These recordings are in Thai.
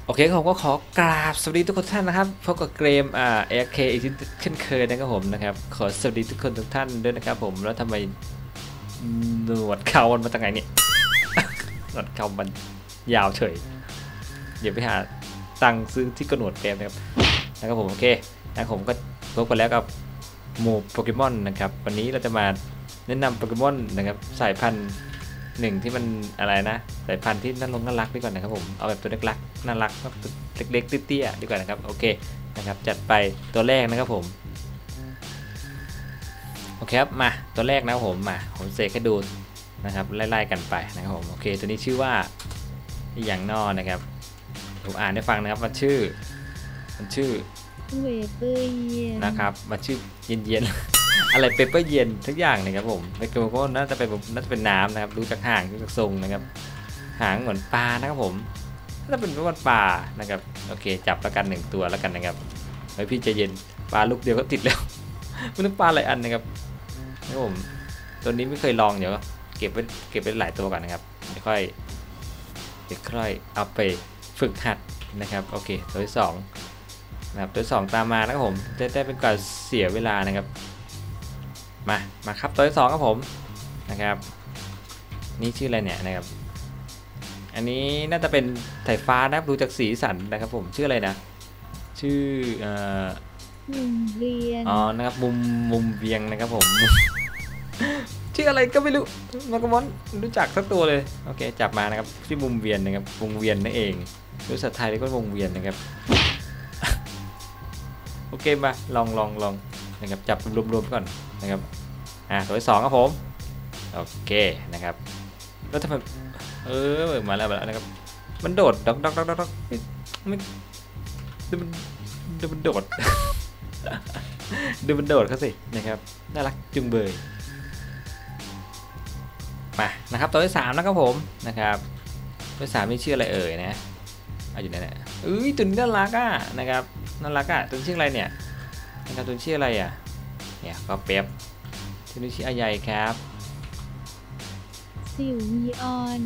โอเคผมก็ขอกราบสวัสดีทุกคนท่านนะครับพบกับเกมAFKอีกเช่นเคยนะครับผมนะครับขอสวัสดีทุกคนทุกท่านด้วยนะครับผมแล้วทำไมหนวดเขามันมาจากไหนเนี่ย หนวดเขามันยาวเฉยเดี๋ยวไปหาตังค์ซื้อที่กระหนวดแกมนะครับผมโอเคนะผมก็พบกันแล้วกับหมู่โปเกมอนนะครับวันนี้เราจะมาแนะนำโปเกมอนนะครับสายพันธุ์หนึ่งที่มันอะไรนะสายพันธุ์ที่น่ารักดีกว่านะครับผมเอาแบบตัวเล็กๆน่ารักเล็กๆเตี้ยๆดีกว่านะครับโอเคนะครับจัดไปตัวแรกนะครับผมโอเคครับมาตัวแรกนะครับผมเสกให้ดูนะครับไล่ๆกันไปนะครับผมโอเคตัวนี้ชื่อว่าอย่างนอนะครับผมอ่านให้ฟังนะครับมันชื่อเวเปอร์เย็นนะครับมันชื่อเย็นๆ อะไรเปเปอร์เย็นทุกอย่างนะครับผมในเกมก็น่าจะเป็นน้ำนะครับดูจากหางดูจากทรงนะครับหางเหมือนปลานะครับผมน่าจะเป็นปลานะครับโอเคจับแล้วกัน1ตัวแล้วกันนะครับเฮ้ยพี่ใจเย็นปลาลูกเดียวก็ติดแล้วไม่ต้องปลาหลายอันนะครับผมตัวนี้ไม่เคยลองเดี๋ยวเก็บไว้หลายตัวก่อนนะครับเดี๋ยวค่อยเอาไปฝึกหัดนะครับโอเคตัวที่2นะครับตัวที่2ตามมานะครับผมจะได้เป็นการเสียเวลานะครับมาครับตัวที่2ครับผมนะครับนี่ชื่ออะไรเนี่ยนะครับอันนี้น่าจะเป็นสายฟ้านะครับดูจากสีสันนะครับผมชื่ออะไรนะชื่อมุมเรียนอ๋อนะครับมุมเวียงนะครับผม ชื่ออะไรก็ไม่รู้มาโกมอนรู้จักสักตัวเลยโอเคจับมานะครับชื่อมุมเวียนนะครับวงเวียนนั่นเองภาษาไทยเรียกว่าวงเวียนนะครับ โอเคมาลองนะครับจับรวมๆก่อนนะครับตัวที่2ครับผมโอเคนะครับแล้วทำไมมาแล้วนะครับมันโดดด็อกไม่ดูมันโดด ดูมันโดดเขาสินะครับน่ารักจุงเบยมานะครับตัวที่3นะครับผมนะครับตัวที่3นี่ชื่ออะไรเอ่ยนะอยู่ไหนเนี่ยตัวนี้น่ารักอ่ะนะครับน่ารักอ่ะตัวชื่ออะไรเนี่ยนะครับตัวชื่ออะไรอ่ะเนี่ยก็เป๊บตัวนี้ชื่ออะไรครับสิวนีออน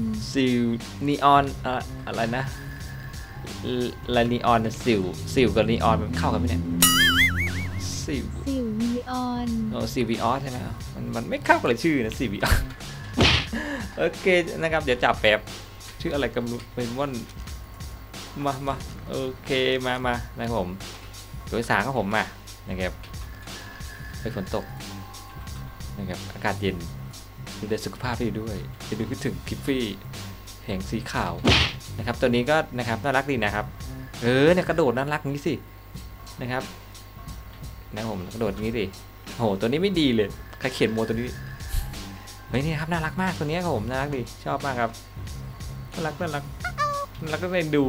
อะไรนะลานีออนสิวกับนีออนมันเข้ากันไหมเนี่ยสิวนีออนสิววีออสใช่ไหมมันไม่เข้ากับเลยชื่อนะสิววีออสโอเคนะครับเดี๋ยวจับแป๊บชื่ออะไรกันเป็นว่านมาโอเคมานะครับผมตัวที่3ครับผมมานะครับไปฝนตกนะครับอากาศเย็นดูแลสุขภาพดีด้วยจะดูคิดถึงกิฟฟี่แห่งสีขาวนะครับตัวนี้ก็นะครับน่ารักดีนะครับเนี่ยกระโดดน่ารักงี้สินะครับผมกระโดดงี้สิโหตัวนี้ไม่ดีเลยใครเขียนโมตัวนี้เฮ้ยนี่ครับน่ารักมากตัวนี้ครับผมน่ารักดีชอบมากครับน่ารักก็เลยดู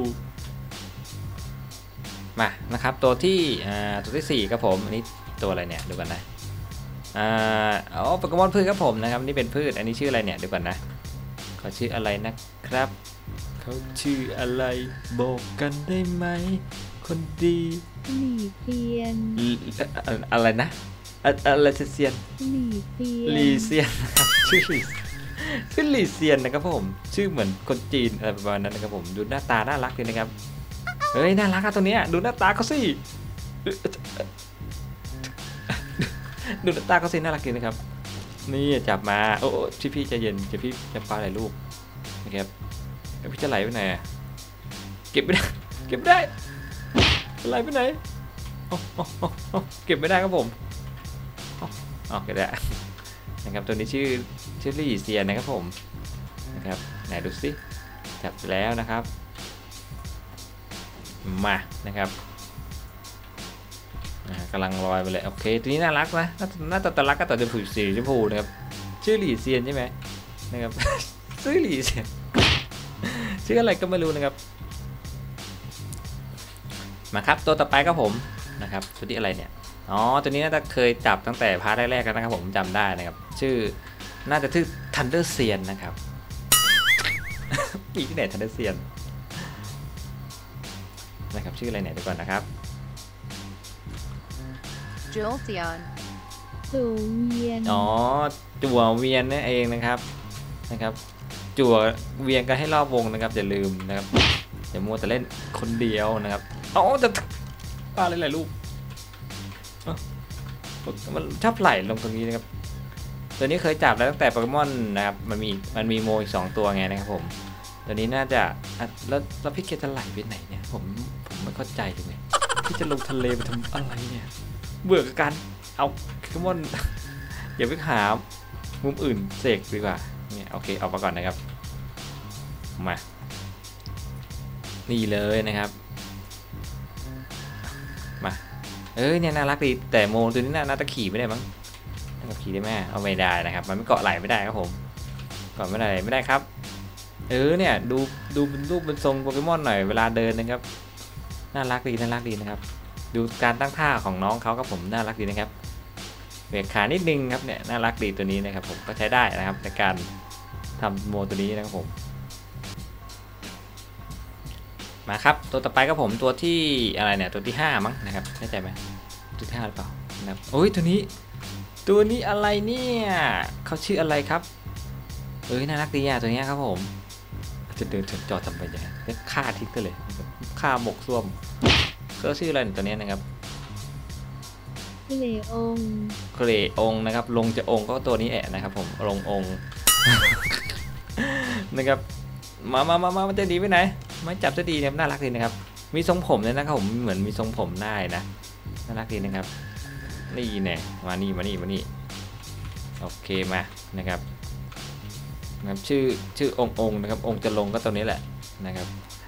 มานะครับตัวที่4ครับผมอันนี้ตัวอะไรเนี่ยดูกันนะโปเกมอนพืชครับผมนะครับนี่เป็นพืชอันนี้ชื่ออะไรเนี่ยดูกันนะเขาชื่ออะไรนะครับเขาชื่ออะไรบอกกันได้ไหมคนดีลีเซียนอะไรนะอะไรเซียนลีเซียนนะครับชื่อลีเซียนนะครับผมชื่อเหมือนคนจีนอะไรประมาณนั้นนะครับผมดูหน้าตาน่ารักดีนะครับเฮ้ยน่ารักอะตัวเนี้ยดูหน้าตาเขาสิดูหน้าตาเขาสิน่ารักดีนะครับนี่จับมาโอ้พี่ใจเย็นจะพี่จะปลาไหลลูกนะครับพี่จะไหลไปไหนเก็บไม่ได้ไหลไปไหนเก็บไม่ได้ครับผมเก็บได้นะครับตัวนี้ชื่อลี่เซียนนะครับผมนะครับไหนดูสิจับแล้วนะครับมานะครับกำลังลอยไปเลยโอเคตัวนี้น่ารักนะน่าตารักก็ต่อจะผูกสีชมพูนะครับชื่อหลี่เซียนใช่ไหมนะครับ ชื่อหลี่เซียนชื่ออะไรก็ไม่รู้นะครับมาครับตัวต่อไปครับผมนะครับตัวที่อะไรเนี่ยตัวนี้น่าจะเคยจับตั้งแต่พาร์ทแรกๆกันนะครับผมจำได้นะครับชื่อน่าจะชื่อทันเดอร์เซียนนะครับ มีที่ไหนทันเดอร์เซียนนะครับชื่ออะไรเนี่ยเดี๋ยวก่อนนะครับจูเซียนจั่วเวียนจั่วเวียนนั่นเองนะครับจั่วเวียนกันให้รอบวงนะครับอย่าลืมนะครับอย่ามัวแต่เล่นคนเดียวนะครับเอาจะปลาหลายๆลูกมันชอบไหลลงตรงนี้นะครับตัวนี้เคยจับแล้วตั้งแต่โปเกมอนนะครับมันมีโมอีก2ตัวไงนะครับผมตัวนี้น่าจะแล้วพี่เคจะไหลไปไหนเนี่ยผมไม่เข้าใจเลยพี่จะลงทะเลไปทำอะไรเนี่ยเบื่อกับการเอาโปเกมอน อย่าไปหามุมอื่นเสกดีกว่าเนี่ยโอเคเอาไปก่อนนะครับมานี่เลยนะครับมาเนี่ยน่ารักดีแต่โมตัวนี้น่าจะขี่ไม่ได้มั้งน่าจะขี่ได้ไหมเอาไม่ได้นะครับมันไม่เกาะไหลไม่ได้ครับผมเกาะไม่ได้ครับเนี่ยดูเป็นรูปเป็นทรงโปเกมอนหน่อยเวลาเดินนะครับน่ารักดีนะครับดูการตั้งท่าของน้องเขาครับผมน่ารักดีนะครับเบรกขานิดนึงครับเนี่ยน่ารักดีตัวนี้นะครับผมก็ใช้ได้นะครับในการทำโมตัวนี้นะครับผมมาครับตัวต่อไปครับผมตัวที่อะไรเนี่ยตัวที่5มั้งนะครับแน่ใจไหมตัวที่5หรือเปล่านะครับโอ้ยตัวนี้อะไรเนี่ยเขาชื่ออะไรครับน่ารักดีอ่ะตัวนี้ครับผมจะเดินจอทำไปยังไงฆ่าทิ้งกันเลยฆ่าหมกส้วมก็ชื่ออะไรตัวนี้นะครับเคลองนะครับลงจะองก็ตัวนี้แหละนะครับผมลงองนะครับมามันจะดีไปไหนไม่จับจะดีเนี่ยน่ารักดีนะครับมีทรงผมเลยนะครับผมเหมือนมีทรงผมได้นะน่ารักดีนะครับนี่เนี่ยมานี่โอเคมานะครับชื่อองนะครับองจะลงก็ตัวนี้แหละนะครับ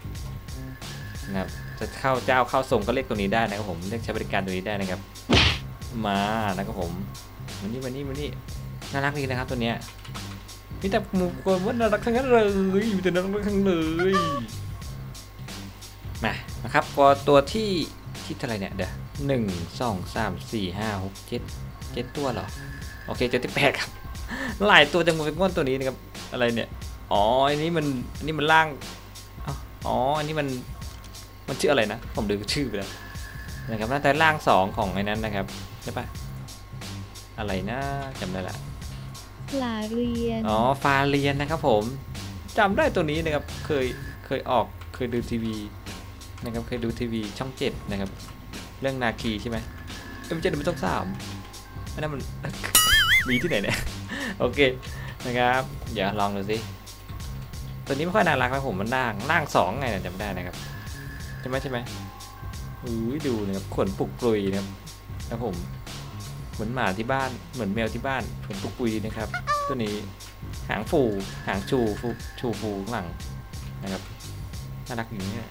จะเข้าเจ้าเข้าทรงก็เรียกตัวนี้ได้นะครับผมเรียกใช้บริการตัวนี้ได้นะครับมานะครับผมมานี่น่ารักดีนะครับตัวเนี้ยมีแต่หมู่คนว่าน่ารักทั้งนั้นเลยมีแต่น่ารักทั้งเลยนะครับพอตัวที่เท่าไหร่เนี่ยเดี๋ยว1 2 3 4 5 6 7ตัวเหรอโอเค7ที่8ครับหลายตัวจังเป็นก้อนตัวนี้นะครับอะไรเนี่ยอันนี้มันล่างอันนี้มันชื่ออะไรนะผมลืมชื่อไปแล้วนะครับน่าจะล่าง2ของไอ้นั้นนะครับใช่ปะอะไรนะจำได้ละฟาเรียนนะครับผมจำได้ตัวนี้นะครับเคยออกเคยดูทีวีนะครับเคยดูทีวีช่อง7นะครับเรื่องนาคีใช่ไหมไม่ใช่เป็นช่อง3อันนั้นมัน มีที่ไหนเนี่ยโอเคนะครับเดี๋ยวลองดูสิตัวนี้ไม่ค่อยน่ารักนะผมมันล่าง2ไงจำได้นะครับใช่ไหมดูนะครับขนปุกปุยนะครับผมเหมือนหมาที่บ้านเหมือนแมวที่บ้านขนปุกปุยนะครับตัวนี้หางฟูหางชูฟูข้างหลังนะครับน่ารักอย่างนี้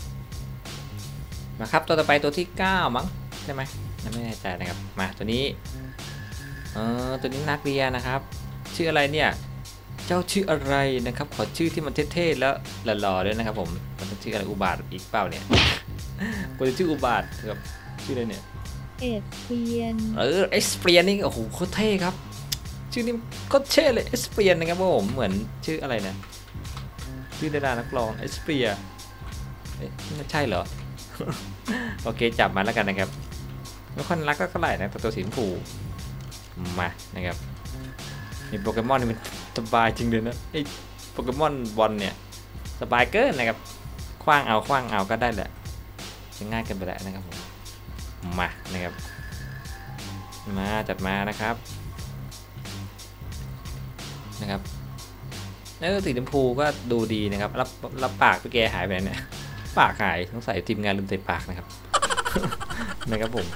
มาครับตัวต่อไปตัวที่9มั้งใช่ไหมไม่แน่ใจนะครับมาตัวนี้ตัวนี้นักเรียนนะครับชื่ออะไรเนี่ยเจ้าชื่ออะไรนะครับขอชื่อที่มันเท่ๆแล้วหล่อๆด้วยนะครับผมมันชื่ออะไรอุบาทอีกเปล่าเนี่ยกูจะชื่ออุบาทครับชื่ออะไรเนี่ยเอสเปียนนี่โอ้โหโคตรเท่ครับชื่อนี้โคตรเท่เลยเอสเปียนนะครับผมเหมือนชื่ออะไรนะชื่อดารานักร้องเอสเปียไม่ใช่เหรอ โอเคจับมาแล้วกันนะครับไม่ค่อยรักก็เท่าไหร่นะตัวสีชมพูมานะครับนี่โปเกมอนนี่มันสบายจริงเลยนะไอโปเกมอนบอลเนี่ยสบายเกินนะครับคว้างเอาก็ได้แหละจะง่ายกันไปแล้วนะครับผมมานะครับมาจัดมานะครับสีชมพูก็ดูดีนะครับรับปากพี่แกหายไปเนี่ยปากหายต้องใส่ทีมงานลืมใส่ปากนะครับนะครับผม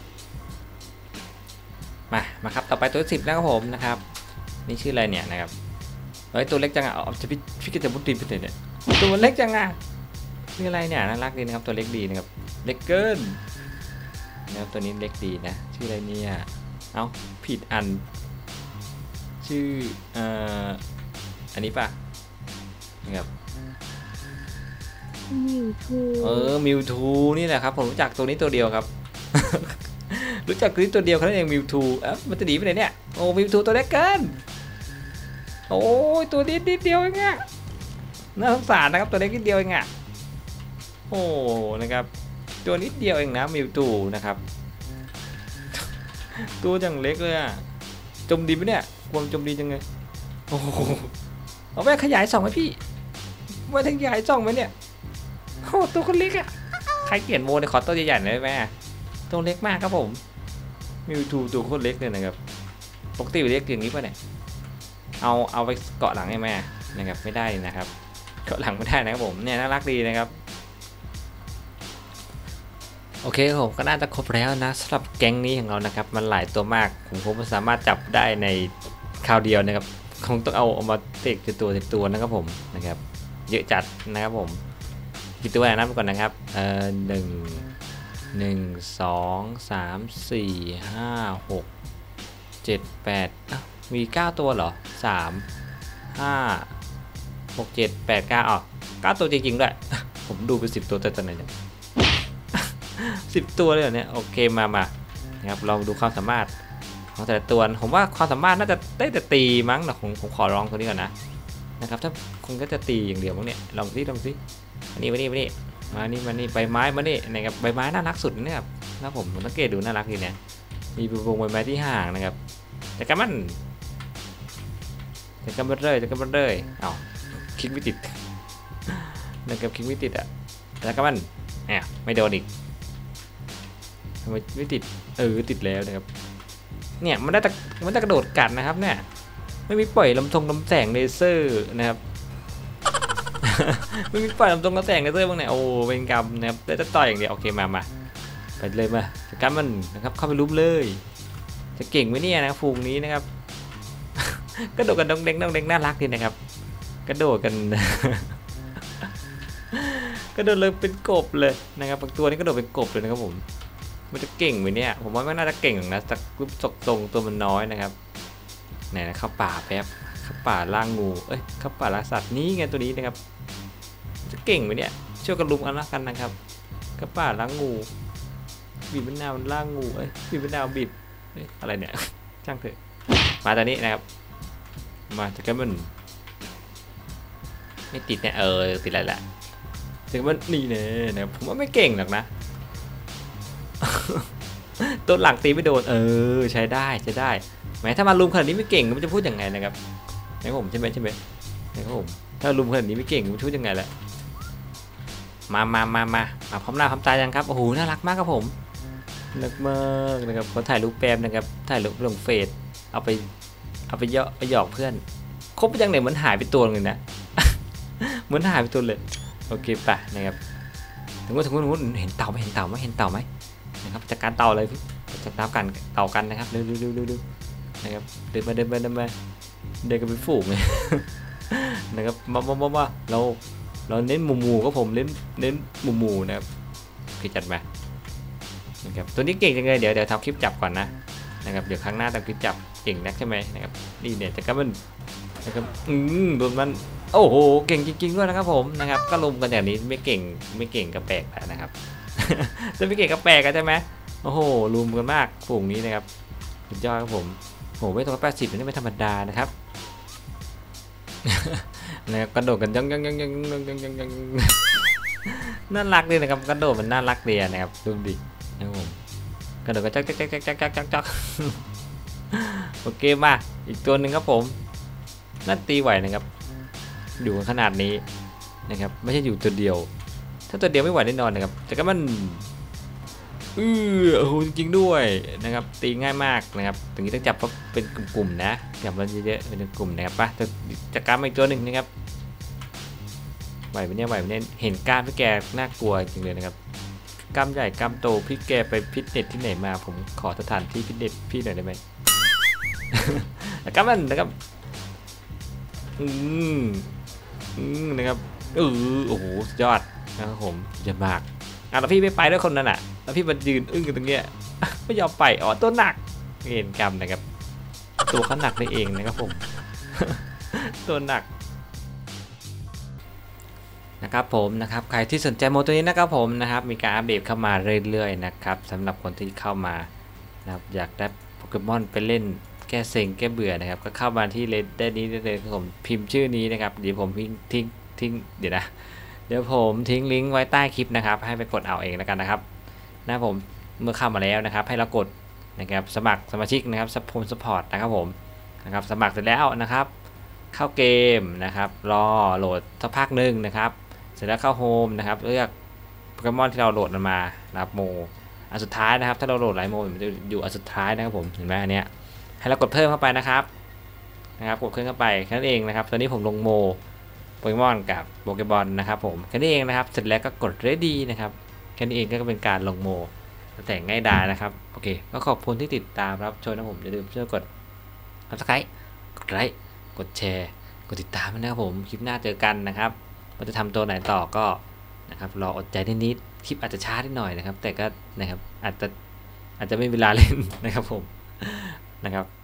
มาครับต่อไปตัว10นะครับผมนะครับนี่ชื่ออะไรเนี่ยนะครับตัวเล็กจังจะพี่จะมุดดินไปเนี่ยตัวเล็กจังชื่ออะไรเนี่ยน่ารักดีนะครับตัวเล็กดีนะครับเล็กเกินนะครับตัวนี้เล็กดีนะชื่ออะไรเนี่ยผิดอันชื่ออันนี้ป่ะนะครับมิวทูนี่แหละครับผมรู้จักตัวนี้ตัวเดียวครับ รู้จักตัวนี้ตัวเดียวแค่นั้นเองมิวทูมันจะหนีไปไหนเนี่ยมิวทูตัวเล็กเกินตัวนิดเดียวเองอะน่าสงสารนะครับตัวเล็กนิดเดียวเองอะนะครับตัวนิดเดียวเองนะมิวทูนะครับตัวจังเล็กเลยอะจมดินไปเนี่ยความจมดินจังเลยเอาไปขยาย2ไหมพี่ว่าขยาย2ไหมเนี่ยโคตรตัวคนเล็กอะใครเขียนโมในขอตัวใหญ่ๆหน่อยได้ไหมตัวเล็กมากครับผมมิวทูตัวคนเล็กเนี่ยนะครับปกติเล็กอย่างนี้ป่ะเนี่ยเอาไปเกาะหลังให้แม่นะครับไม่ได้นะครับเกาะหลังไม่ได้นะครับผมเนี่ยน่ารักดีนะครับโอเคผมก็น่าจะครบแล้วนะสำหรับแก๊งนี้ของเรานะครับมันหลายตัวมากผมสามารถจับได้ในคราวเดียวนะครับคงต้องเอามาเตะตัวนะครับผมนะครับเยอะจัดนะครับผมกี่ตัวนับก่อนนะครับ1 2 3 4 5 6 7 8มี9ตัวเหรอ3 5 6 7 8 9อ๋อ9ตัวจริงๆด้วยผมดูไป10ตัวแต่ตอนไหนเนี่ย10ตัวเลยเนี่ยโอเคมานะครับลองดูความสามารถของแต่ละตัวผมว่าความสามารถน่าจะได้แต่ตีมั้งนะผมขอลองตัวนี้ก่อนนะครับถ้าคงก็จะตีอย่างเดียวมั้งเนี่ยลองสิมานี่ใบไม้มานี่นะครับใบไม้น่ารักสุดเนี่ยครับนะผมสังเกตดูน่ารักดีเนี่ยมีวงใบไม้ที่ห่างนะครับแต่กันเลยเอาคลิกไม่ติดนะครับคลิกไม่ติดอ่ะแล้วก็มันไม่โดนอีกทำไมไม่ติดติดแล้วนะครับเนี่ยมันได้กระโดดกัดนะครับเนี่ยไม่มีปล่อยลำแสงเลเซอร์นะครับ ไม่มีปล่อยลำแสงเลเซอร์บ้างเนี่ยโอ้เป็นกรรมนะครับได้แต่ต่อยอย่างเดียวโอเคมาไปเลยมาจัดการมันนะครับเข้าไปลุมเลยจะเก่งไหมเนี่ยนะฟูงนี้นะครับ กระโดดกันดองเด้งน่ารักดีนะครับกระโดดกัน กระโดดเลยเป็นกบเลยนะครับบางตัวนี้กระโดดเป็นกบเลยนะครับผมมันจะเก่งไหมเนี่ยผมว่าไม่น่าจะเก่งนะสักรูปทรงตัวมันน้อยนะครับไหนนะเข้าป่าแป๊บเข้าป่าล่างงูเข้าป่าล่าสัตว์นี้ไงตัวนี้นะครับจะเก่งไหมเนี่ยช่วยกันลุมกันละกันนะครับเข้าป่าล่างงูบีบมะนาวล่างงูบีบมะนาวบีบอะไรเนี่ยช่างเถอะมาตอนนี้นะครับมาจะกันมันไม่ติดเนี่ยติดอะไรแหละถึงมันนี่เนี่ยผมว่าไม่เก่งหรอกนะ ต้นหลังตีไม่โดนใช้ได้แม้ถ้ามาลุมขนาดนี้ไม่เก่งมันจะพูดยังไงนะครับนะครับผมใช่ไหมนะครับผมถ้าลุมขนาดนี้ไม่เก่งมันจะพูดยังไงแหละมาพร้อมหน้าพร้อมตายังครับโอ้โหน่ารักมากครับผมน่ารักมากนะครับคนถ่ายรูปแปมนะครับถ่ายรูปลงเฟซเอาไปหยอกเพื่อนครบไปยังไหนเหมือนหายไปตัวนึงนะ เหมือนหายไปตัวเลยโอเคป่ะนะครับถึงว่าเห็นเต่าไหมนะครับจากการเต่าเลยจากน้ำกันเต่ากันนะครับเร็วนะครับเดินมาเดินกันเป็นฝูงเลย นะครับมาเราเน้นหมู่ก็ผมเน้นหมู่นะครับคือจัดมานะครับตัวนี้เก่งจังเลยเดี๋ยวทำคลิปจับก่อนนะครับเดี๋ยวครั้งหน้าทำคลิปจับเก่งนักใช่ไหมนะครับนี่เนี่ยจะก็มันนะครับโดนมันโอ้โหเก่งจริงๆด้วยนะครับผมนะครับก็ลงกันอย่างนี้ไม่เก่งก็แปลกแล้วนะครับ จะไม่เก่งก็แปลกกันใช่ไหมโอ้โหลุมกันมากฝูงนี้นะครับสุดยอดครับผมโหไม่ตัว80นี่ไม่ธรรมดานะครับ นะครับกระโดดกันยังน่ารักดีนะครับกระโดดมันน่ารักดีนะครับดูดินะครับผมกระโดดกันจักโอเคมาอีกตัวหนึ่งครับผมน่าตีไหวนะครับอยู่ขนาดนี้นะครับไม่ใช่อยู่ตัวเดียวถ้าตัวเดียวไม่ไหวแน่นอนนะครับแต่ก็มันโอ้โหจริงๆด้วยนะครับตีง่ายมากนะครับตรงนี้ต้องจับเพราะเป็นกลุ่มๆนะจับมันเยอะๆเป็นกลุ่มนะครับป่ะจะกล้ามอีกตัวหนึ่งนะครับไหวไหมเนี่ยเห็นกล้ามพี่แกน่ากลัวจริงเลยนะครับกล้ามใหญ่กล้ามโตพี่แกไปฟิตเนสที่ไหนมาผมขอสถานที่ฟิตเนสพี่หน่อยได้ไหม กล้ามมันนะครับนะครับโอ้โหสุดยอดนะครับผมจะมากแล้วพี่ไม่ไปด้วยคนนั้นแล้วพี่มายืนกันตรงเนี้ยไม่ยอมไปตัวหนักเห็นกรรมนะครับตัวเขาหนักได้เองนะครับผม ตัวหนักนะครับผมนะครับใครที่สนใจโมตัวนี้นะครับผมนะครับมีการอัปเดตเข้ามาเรื่อยๆนะครับสำหรับคนที่เข้ามานะครับอยากได้โปเกมอนไปเล่นแก้เซ็งแก้เบื่อนะครับก็เข้ามาที่ได้นี้ได้เลยผมพิมพ์ชื่อนี้นะครับเดี๋ยวผมทิ้งเดี๋ยวผมทิ้งลิงก์ไว้ใต้คลิปนะครับให้ไปกดเอาเองแล้วกันนะครับผมเมื่อเข้ามาแล้วนะครับให้เรากดนะครับสมัครสมาชิกนะครับซัพพอร์ตนะครับผมนะครับสมัครเสร็จแล้วนะครับเข้าเกมนะครับรอโหลดสักพักนึงนะครับเสร็จแล้วเข้าโฮมนะครับเลือกเกมอนที่เราโหลดมันมานะครับโมอันสุดท้ายนะครับถ้าเราโหลดหลายโมมันจะอยู่อันสุดท้ายนะครับผมเห็นไหมอันเนี้ยให้เรากดเพิ่มเข้าไปนะครับกดเพิ่มเข้าไปแค่นั้นเองนะครับตอนนี้ผมลงโมโปเกมอนกับโปเกบอลนะครับผมแค่นี้เองนะครับเสร็จแล้วก็กด ready นะครับแค่นี้เองก็เป็นการลงโมแต่ง่ายดายนะครับโอเคก็ขอบคุณที่ติดตามรับชมนะผมอย่าลืมช่วยกด subscribe กดไลค์กดแชร์กดติดตามนะครับผมคลิปหน้าเจอกันนะครับว่าจะทำตัวไหนต่อก็นะครับรออดใจนิดๆคลิปอาจจะช้านิดหน่อยนะครับแต่ก็นะครับอาจจะไม่มีเวลาเล่นนะครับผมนะครับ